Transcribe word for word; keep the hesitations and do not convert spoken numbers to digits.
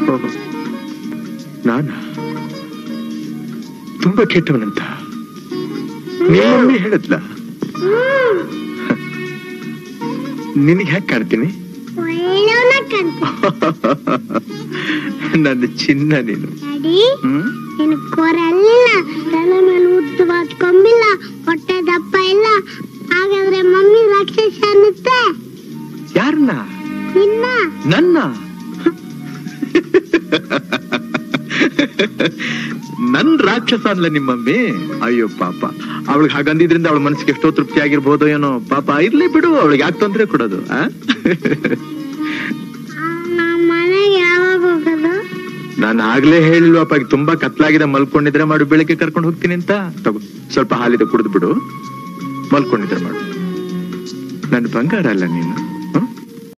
ನಾನ ತುಂಬಾ ಕೆಟ್ಟವನಂತ ನಿಮ್ಮಮ್ಮಿ ಹೇಳದ್ಲ? ನಿನಗೆ ಹ್ಯಾಕ್ ಕಾಣ್ತೀನಿ? ನನ್ನ ಚಿನ್ನ ನೀನು. ಕೊರಲ್ಲ, ತಲೆ ಮೇಲೆ ಉದ್ದವಾದ ಕೊಂಬಿಲ್ಲ, ಹೊಟ್ಟೆ ದಪ್ಪ ಇಲ್ಲ. ಹಾಗಾದ್ರೆ ಮಮ್ಮಿ ರಾಕ್ಷಸ ಅನ್ನುತ್ತೆ. ಯಾರನ್ನ? ನಿನ್ನ. ನನ್ನ? ನನ್ ರಾಕ್ಷಸ ಅನ್ಲ ನಿಮ್ಮಮ್ಮಿ? ಅಯ್ಯೋ ಪಾಪ, ಅವಳಿಗೆ ಹಾಗಂದಿದ್ರಿಂದ ಅವಳ ಮನಸ್ಸಿಗೆ ಎಷ್ಟೋ ತೃಪ್ತಿ ಆಗಿರ್ಬೋದೋ ಏನೋ. ಪಾಪ ಇರ್ಲಿ ಬಿಡು, ಅವಳಿಗೆ ಯಾಕೆ ತೊಂದ್ರೆ ಕೊಡೋದು? ಮನೆಗೆ ಯಾವಾಗ ಹೋಗೋದು? ನಾನು ಆಗ್ಲೇ ಹೇಳಿಲ್ವಪ್ಪ, ತುಂಬಾ ಕತ್ಲಾಗಿದೆ, ಮಲ್ಕೊಂಡಿದ್ರೆ ಮಾಡು, ಬೆಳಿಗ್ಗೆ ಕರ್ಕೊಂಡು ಹೋಗ್ತೀನಿ ಅಂತ. ತಗೋ ಸ್ವಲ್ಪ ಹಾಲಿದೆ, ಕುಡಿದು ಬಿಡು, ಮಲ್ಕೊಂಡಿದ್ರೆ ಮಾಡು. ನನ್ನ ಬಂಗಾರ ಅಲ್ಲ ನೀನು.